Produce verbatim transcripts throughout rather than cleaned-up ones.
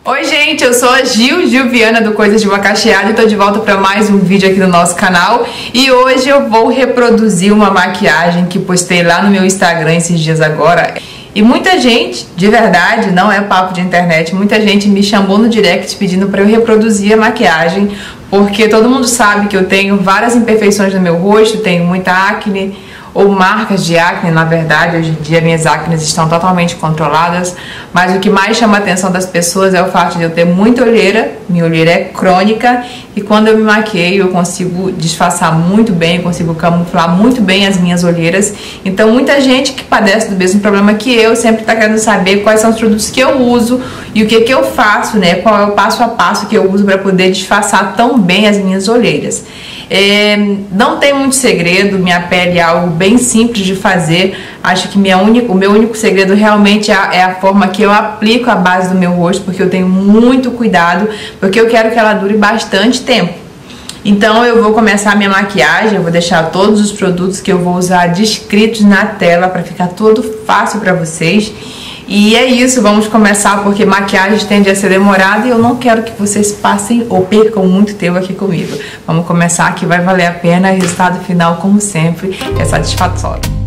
Oi gente, eu sou a Gil, Gil Viana do Coisas de Macaxeada e tô de volta para mais um vídeo aqui no nosso canal. E hoje eu vou reproduzir uma maquiagem que postei lá no meu Instagram esses dias agora. E muita gente, de verdade, não é papo de internet, muita gente me chamou no direct pedindo para eu reproduzir a maquiagem, porque todo mundo sabe que eu tenho várias imperfeições no meu rosto, tenho muita acne, ou marcas de acne. Na verdade, hoje em dia minhas acnes estão totalmente controladas, mas o que mais chama a atenção das pessoas é o fato de eu ter muita olheira, minha olheira é crônica, e quando eu me maqueio eu consigo disfarçar muito bem, consigo camuflar muito bem as minhas olheiras. Então muita gente que padece do mesmo problema que eu sempre está querendo saber quais são os produtos que eu uso e o que que eu faço, né? Qual é o passo a passo que eu uso para poder disfarçar tão bem as minhas olheiras. É, não tem muito segredo, minha pele é algo bem simples de fazer. Acho que minha única, o meu único segredo realmente é a, é a forma que eu aplico a base do meu rosto, porque eu tenho muito cuidado, porque eu quero que ela dure bastante tempo. Então eu vou começar a minha maquiagem, eu vou deixar todos os produtos que eu vou usar descritos na tela para ficar tudo fácil para vocês. E é isso, vamos começar, porque maquiagem tende a ser demorada e eu não quero que vocês passem ou percam muito tempo aqui comigo. Vamos começar, que vai valer a pena, e o resultado final, como sempre, é satisfatório.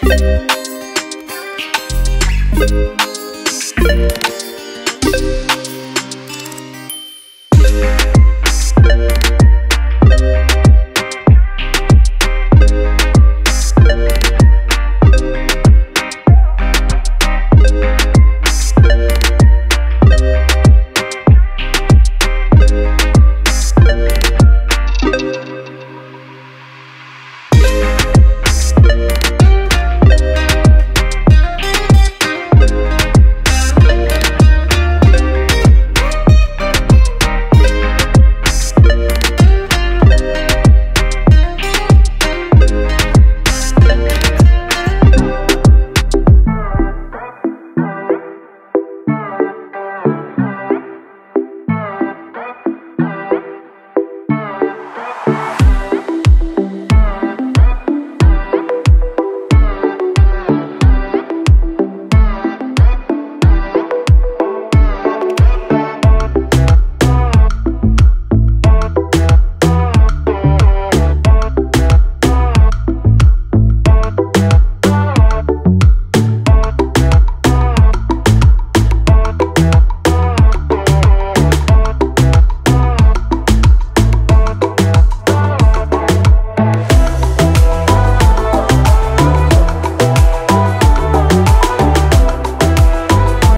Música